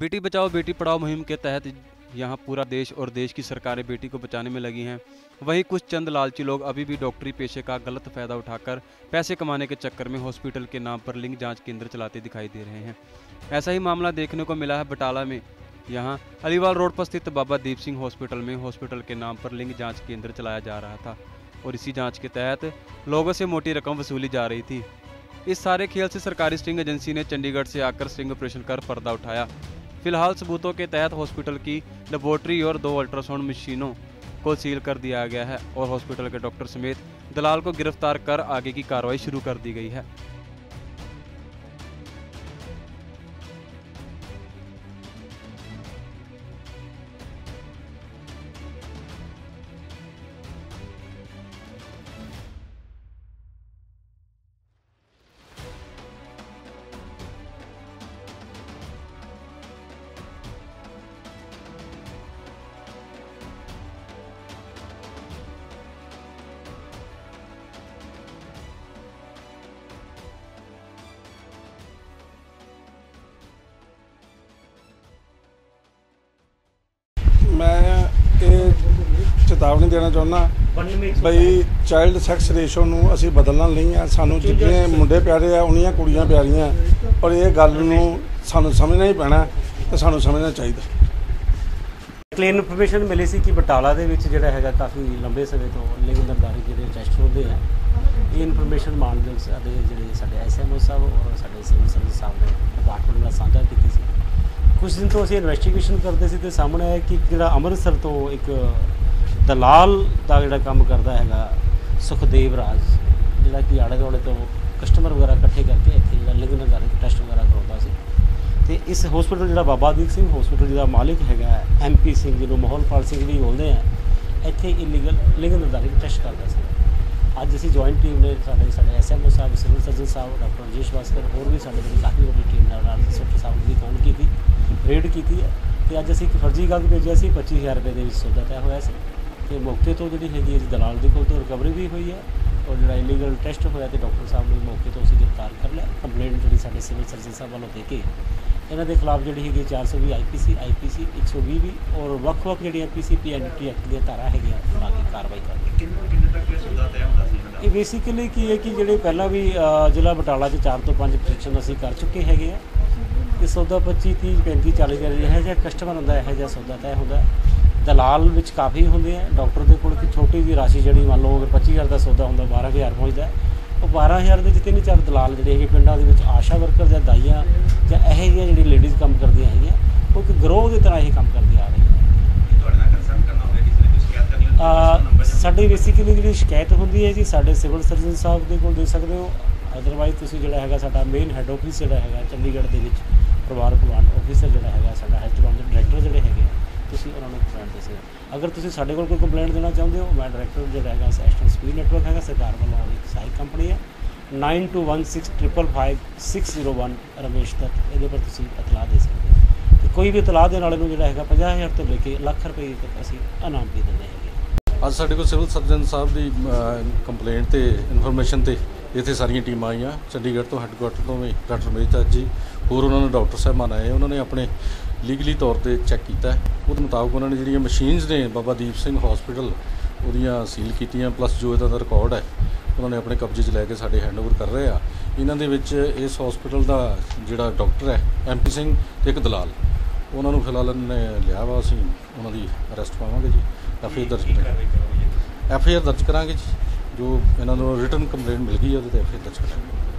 बेटी बचाओ बेटी पढ़ाओ मुहिम के तहत यहाँ पूरा देश और देश की सरकारें बेटी को बचाने में लगी हैं। वहीं कुछ चंद लालची लोग अभी भी डॉक्टरी पेशे का गलत फायदा उठाकर पैसे कमाने के चक्कर में हॉस्पिटल के नाम पर लिंग जांच केंद्र चलाते दिखाई दे रहे हैं। ऐसा ही मामला देखने को मिला है बटाला में। यहाँ अलीवाल रोड पर स्थित बाबा दीप सिंह हॉस्पिटल में हॉस्पिटल के नाम पर लिंग जाँच केंद्र चलाया जा रहा था और इसी जाँच के तहत लोगों से मोटी रकम वसूली जा रही थी। इस सारे खेल से सरकारी स्टिंग एजेंसी ने चंडीगढ़ से आकर स्टिंग ऑपरेशन कर पर्दा उठाया। फिलहाल सबूतों के तहत हॉस्पिटल की लेबोरेटरी और 2 अल्ट्रासाउंड मशीनों को सील कर दिया गया है और हॉस्पिटल के डॉक्टर समेत दलाल को गिरफ्तार कर आगे की कार्रवाई शुरू कर दी गई है। मैं ये चेतावनी देना चाਹੁੰਦਾ ਬਈ ਚਾਈਲਡ ਸੈਕਸ ਰੇਸ਼ੋ ਨੂੰ ਅਸੀਂ ਬਦਲਣਾ ਨਹੀਂ ਹੈ। ਸਾਨੂੰ ਜਿੰਨੇ ਮੁੰਡੇ ਪਿਆਰੇ ਆ ਉਨੀਆਂ ਕੁੜੀਆਂ ਪਿਆਰੀਆਂ ਔਰ ਇਹ ਗੱਲ ਨੂੰ ਸਾਨੂੰ ਸਮਝਣਾ ਹੀ ਪੈਣਾ ਤੇ ਸਾਨੂੰ ਸਮਝਣਾ ਚਾਹੀਦਾ। ਕਲੀਨ ਇਨਫੋਰਮੇਸ਼ਨ ਮਿਲੀ ਸੀ ਕਿ ਬਟਾਲਾ ਦੇ ਵਿੱਚ ਜਿਹੜਾ ਹੈਗਾ ਕਾਫੀ ਲੰਬੇ ਸਮੇਂ ਤੋਂ ਲਿੰਗ ਨਿਰਧਾਰਿਤ ਜਿਹੜੇ ਟੈਸਟ ਹੁੰਦੇ ਆ। ਇਹ ਇਨਫੋਰਮੇਸ਼ਨ ਮਾਨਯੋਗ ਸਾਡੇ ਐਸਐਮਓ ਸਾਹਿਬ ਔਰ ਸਾਡੇ ਸਿਵਲ ਸਰਜਨ ਸਾਹਿਬ ਨੇ ਡਿਪਾਰਟਮੈਂਟ ਨਾਲ ਸਾਂਝਾ ਕੀਤੀ ਸੀ। कुछ दिन तो असीं इन्वेस्टिगेशन करते थे, सामने आया कि जिहड़ा अमृतसर तो एक दलाल का जिहड़ा काम करता है सुखदेव राज, जिहड़ा कि आले दुआले तो कस्टमर वगैरह इकट्ठे करके इत्थे जिहड़ा लिंग निर्धारित टेस्ट वगैरह करवाउंदा सी। ते इस हॉस्पिटल जिहड़ा बाबा दीप सिंह हॉस्पिटल जिहदा मालिक है MP सिंह जिन्होंने माहौलपाल सिंह भी बोलते हैं, इत्थे इलीगल लिंग निर्धारित टेस्ट करता सी। अज असीं जॉइंट टीम ने साडे SMO साहब, सिविल सर्जन साहब, डॉक्टर राजेश भास्कर होर भी साडे काफ़ी वड्डी टीम नाल इंस्पैक्टर साहब की काउंट की रेड की है। तो अज असीं एक फर्जी कागज भेजा सी 25,000 रुपये के सौदा तय होया सी ते मौके तो जी है दलाल के कोल तो रिकवरी भी हुई है और जो इलीगल टेस्ट होया तो डॉक्टर साहब ने मौके तो असीं गिरफ्तार कर लिया। कंप्लेंट जी साडे सिविल सर्जन साहब वालों दे के इन्हां दे खिलाफ जी है 420 IPC 120 भी और ਵੱਖ-ਵੱਖ जी PCP NT एक्ट दी धारा है बना के कार्रवाई कर। ये बेसिकली की है कि जो पहला भी जिला बटाला 4 तो 5 प्रोजेक्शन असीं कर चुके हैं। ये सौदा 25, 30, 35, 40 यह जो कस्टमर होंदा है यह सौदा तय होंदा। दलाल विच काफ़ी होंदे हैं। डॉक्टर के कोल छोटी जी राशि जी मान लो अगर 25,000 का सौदा होंदा 12,000 पहुँचता है, वो 12,000 के 3-4 दलाल जोड़े है पिंडों के आशा वर्कर या दाइयाँ या यह जी लेडीज़ काम करदियां हैं वो एक गिरोह की तरह ही काम करदी आ रही है। साडी बेसिकली जी शिकायत होंदी है जी साडे सिविल सर्जन साहब के कोल दे सकते हो। अदरवाइज तुसीं जिहड़ा हैगा साडा मेन हैड ऑफिस जिहड़ा हैगा चंडीगढ़ दे विच परिवार भगवान ऑफिसर जिहड़ा हैगा साडा HM दे डायरैक्टर जिहड़े हैगे तुसीं उन्हां नूं कंप्लेंट दे सकदे हो। अगर तुसीं साडे कोल कोई कंप्लेंट देना चाहुंदे हो, मैं डायरैक्टर जिहड़ा हैगा एस्टर्न स्पीड नेटवर्क हैगा सरकार वालों एक सहायक कंपनी है 9216555601 रमेश दत्त, इहदे पर तुसीं इतला दे सकदे हो। तो कोई भी इतला देण वाले नूं जिहड़ा हैगा 50,000 तो लेके ਲੱਖ रुपये तक असीं इनाम भी दिंदे हैगे। ਅੱਜ ਸਾਡੇ ਕੋਲ ਸਿਵਲ ਸਰਜਨ ਸਾਹਿਬ ਦੀ ਕੰਪਲੇਂਟ ਤੇ ਇਨਫੋਰਮੇਸ਼ਨ ਤੇ ਇੱਥੇ ਸਾਰੀਆਂ ਟੀਮਾਂ ਆਈਆਂ ਚੰਡੀਗੜ੍ਹ ਤੋਂ ਹੈੱਡਕੁਆਟਰ ਤੋਂ ਵੀ ਡਾਕਟਰ ਮੇਜਤਾ ਜੀ ਹੋਰ ਉਹਨਾਂ ਨੂੰ ਡਾਕਟਰ ਸਾਹਿਬਾਨ ਆਏ, ਉਹਨਾਂ ਨੇ ਆਪਣੇ ਲੀਗਲੀ ਤੌਰ ਤੇ ਚੈੱਕ ਕੀਤਾ। ਉਹਦੇ ਮੁਤਾਬਕ ਉਹਨਾਂ ਨੇ ਜਿਹੜੀਆਂ ਮਸ਼ੀਨਸ ਨੇ ਬਾਬਾ ਦੀਪ ਸਿੰਘ ਹਸਪੀਟਲ ਉਹਦੀਆਂ ਸੀਲ ਕੀਤੀਆਂ, ਪਲੱਸ ਜੋ ਇਹਦਾ ਰਿਕਾਰਡ ਹੈ ਉਹਨਾਂ ਨੇ ਆਪਣੇ ਕਬਜ਼ੇ 'ਚ ਲੈ ਕੇ ਸਾਡੇ ਹੈਂਡਓਵਰ ਕਰ ਰਹੇ ਆ। ਇਹਨਾਂ ਦੇ ਵਿੱਚ ਇਸ ਹਸਪੀਟਲ ਦਾ ਜਿਹੜਾ ਡਾਕਟਰ ਹੈ MP ਸਿੰਘ ਤੇ ਇੱਕ ਦਲਾਲ, ਉਹਨਾਂ ਨੂੰ ਫਿਲਹਾਲ ਨੇ ਲਿਆ ਵਾ, ਅਸੀਂ ਉਹਨਾਂ ਦੀ ਅਰੈਸਟ ਪਾਵਾਂਗੇ ਜੀ। FIR ਦਰਜ ਕਰਾਂਗੇ ਜੀ। ਜੋ ਇਹਨਾਂ ਨੂੰ ਰਿਟਨ ਕੰਪਲੇਂਟ ਮਿਲ ਗਈ ਉਹਦੇ 'ਤੇ FIR ਦਰਜ ਕਰਾਂਗੇ।